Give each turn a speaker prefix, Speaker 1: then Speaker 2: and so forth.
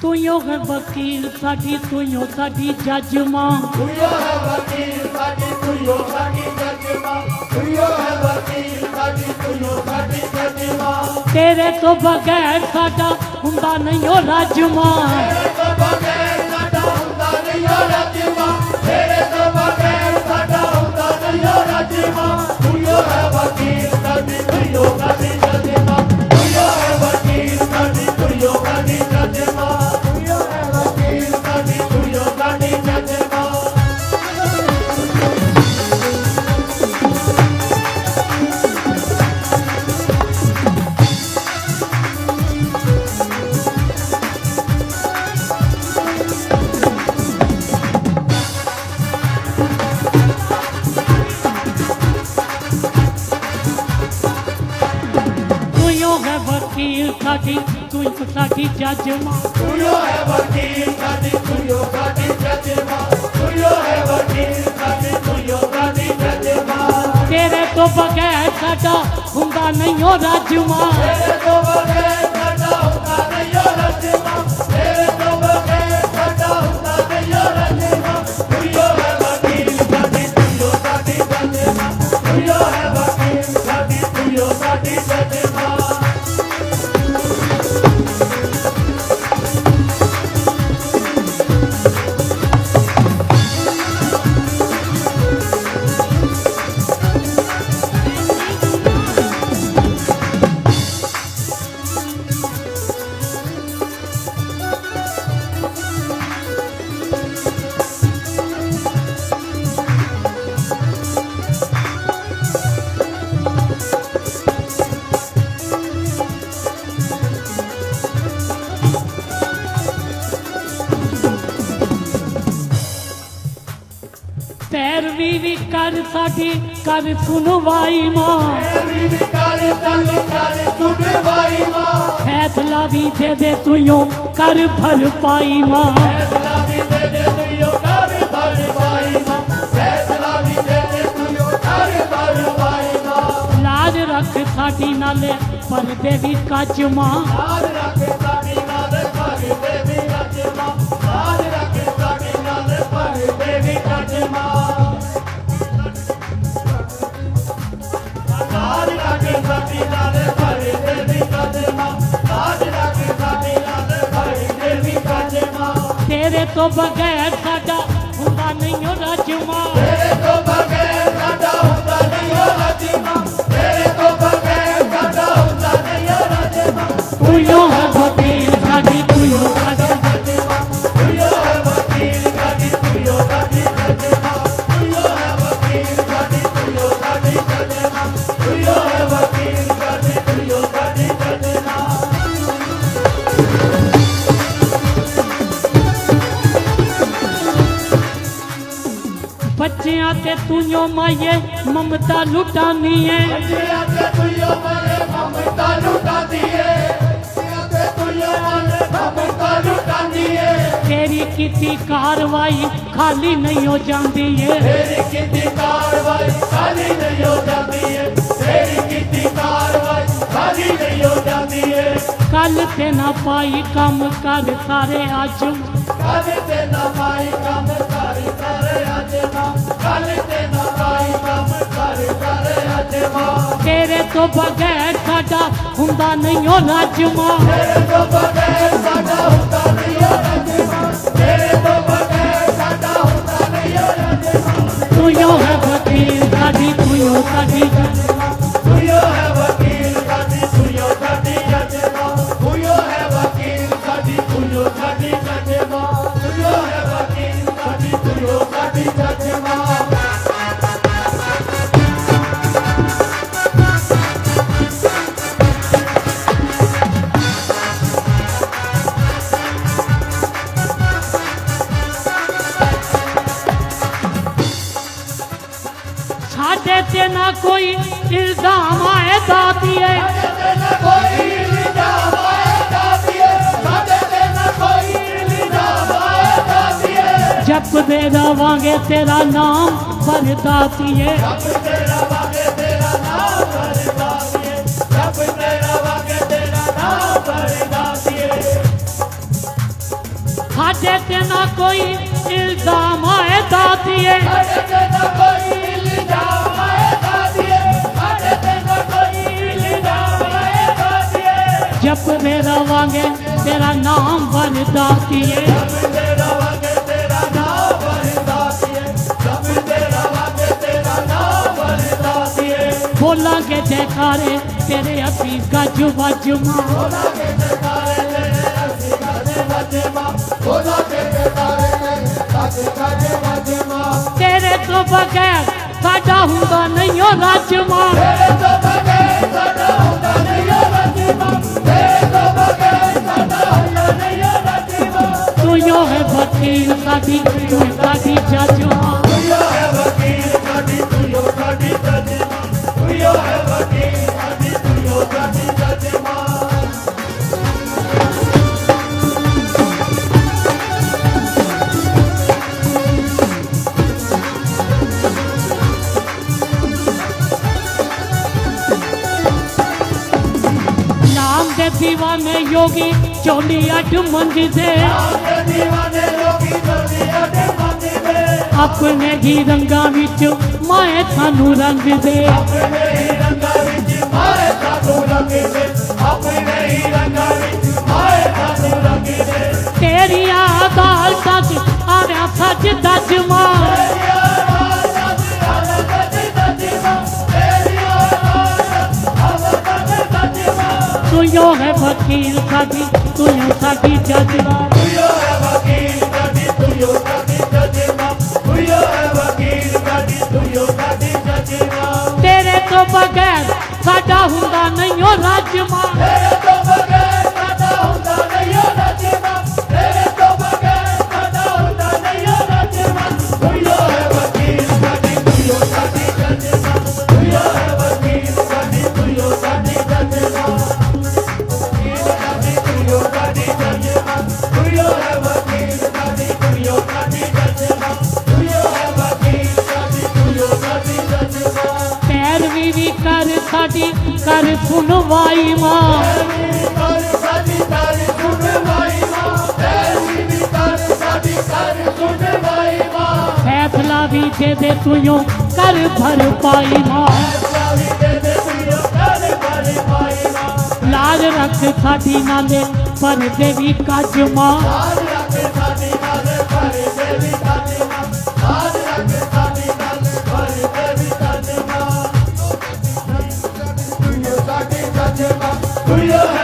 Speaker 1: तू यो है वकील साडी तू यो साडी जज मां
Speaker 2: तू यो है वकील साडी तू यो साडी जज मां तू यो है वकील साडी तू यो साडी जज मां
Speaker 1: तेरे तो बगैर साडा हुंदा नहीं ओ राजमा
Speaker 2: तेरे तो बगैर साडा हुंदा नहीं ओ राजमा तेरे तो बगैर साडा हुंदा नहीं ओ राजमा तू यो है वकील साडी तू यो साडी जज मां तू यो है वकील साडी तू यो साडी जज मां तू यो है वकील साडी तू यो साडी जज मां
Speaker 1: साडी तू यो साडी जज मां
Speaker 2: तू यो है वकील साडी तू यो साडी जज मां तू यो है वकील साडी तू यो साडी जज मां
Speaker 1: तेरे तो बगैर साडा हुंदा नहीं ओ राजमा
Speaker 2: तेरे तो बगैर साडा हुंदा नहीं ओ राजमा तेरे तो बगैर साडा हुंदा नहीं ओ राजमा तू यो है वकील साडी तू यो साडी जज मां तू यो है वकील साडी तू यो साडी जज मां
Speaker 1: पैरवी भी कर साडी कर सुनवाई मां फैसला भी दे दे तू यो कर भरपाई मां लाज रख साडी नाले पर्दे भी कच मां तेरे तो बगैर साडा हुंदा नहीं ओ राजमा
Speaker 2: तेरे तो बगैर साडा हुंदा नहीं ओ राजमा तेरे तो बगैर साडा हुंदा नहीं ओ राजमा
Speaker 1: तू यो है वकील साडी तू यो साडी
Speaker 2: जज मां तू यो है वकील साडी तू यो साडी जज मां तू यो है वकील साडी तू यो साडी जज मां तू यो है वकील साडी तू यो साडी जज मां
Speaker 1: बच्चियां ते तू यो माये ममता लुटानी है
Speaker 2: बच्चियां ते तू यो माये ममता लुटानी है बच्चियां ते तू यो माये ममता लुटानी है
Speaker 1: तेरी कीती कार्रवाई खाली नहीं हो जाती है
Speaker 2: तेरी कीती कार्रवाई खाली नहीं हो जाती है तेरी कीती कार्रवाई खाली नहीं हो जाती है
Speaker 1: कल ते ना पाई काम कर सारे आज
Speaker 2: कल ते ना पाई काम कर सारे आज मां कल ते ना पाई काम कर सारे आज मां
Speaker 1: तेरे तो बगैर साडा हुंदा नहीं ओ राजमा
Speaker 2: तेरे तो बगैर साडा हुंदा नहीं ओ राजमा तेरे तो बगैर साडा हुंदा नहीं ओ राजमा
Speaker 1: तू यो है वकील साडी तू यो साडी जज मां
Speaker 2: तू यो है वकील साडी तू यो साडी जज मां तू यो है वकील साडी तू यो साडी जज मां तू यो है वकील साडी तू यो साडी जज मां
Speaker 1: साडे ते ना कोई इल्जाम आए दाती है
Speaker 2: कोई इल्जाम आए दाती है साडे ते ना कोई इल्जाम आए दाती है
Speaker 1: जप दे रवांगे तेरा नाम बरदाती है
Speaker 2: जप दे रवांगे तेरा नाम बरदाती है जप दे रवांगे तेरा नाम बरदाती है
Speaker 1: साढ़े ते ना कोई इल्जाम आए दातिए
Speaker 2: साढ़े ते ना कोई इल्जाम आए दातिए साढ़े ते ना कोई इल्जाम आए दातिए
Speaker 1: जब मेरा वांगे तेरा नाम बन दातिए
Speaker 2: जब तेरा वांगे तेरा नाम बन दातिए जब तेरा वांगे तेरा नाम बन दातिए
Speaker 1: बोला के जयकारे तेरे हबीब का जुमा जुमा
Speaker 2: बोला के जयकारे तेरे हबीब का जुमा जुमा बोला के जयकारे तेरे हबीब का जुमा
Speaker 1: तेरे तो बगैर साडा हुंदा नहीं हो राजमा
Speaker 2: तेरे तो बगैर साडा हुंदा नहीं हो राजमा तेरे तो बगैर साडा हुंदा नहीं हो राजमा
Speaker 1: तू यो है वकील साडी तू साडी जजमा
Speaker 2: तू यो है वकील साडी तू यो साडी जजमा तू यो है वकील साडी तू यो साडी जजमा
Speaker 1: दीवाने योगी चोली अठ मंजी दे
Speaker 2: दीवाने योगी चोली अठ मंजी दे
Speaker 1: अपने ही रंगा विच माए थानू रंग दे
Speaker 2: अपने ही रंगा विच माए थानू रंग दे अपने ही रंगा विच माए थानू रंग दे
Speaker 1: तेरी आदाल सच आया सच दजमा तू यो है वकील साडी तू यो साडी जजमा
Speaker 2: तू यो है वकील साडी तू यो साडी जजमा तू यो है वकील साडी तू यो साडी जजमा
Speaker 1: तेरे तो बगैर साडा हुंदा नहीं हो राजमा
Speaker 2: तेरे तो बगैर साडा हुंदा नहीं हो राजमा तेरे तो बगैर साडा हुंदा नहीं हो राजमा तू यो है वकील साडी तू यो साडी जजमा तू यो है वकील साडी तू यो साडी जजमा
Speaker 1: पैरवी भी कर साडी कर सुनवाई मां
Speaker 2: कर साडी कर सुनवाई मां पैरवी भी कर साडी कर सुनवाई मां
Speaker 1: फैसला भी दे तू यो कर भर पाई मां
Speaker 2: फैसला भी दे तू यो कर भर पाई मां
Speaker 1: लाज रख साडी नाले पर्दे भी कज मां
Speaker 2: लाज रख साडी नाले पर्दे भी कज मां लाज रख साडी नाले पर्दे भी कज मां तू यो साडी जज मां तू यो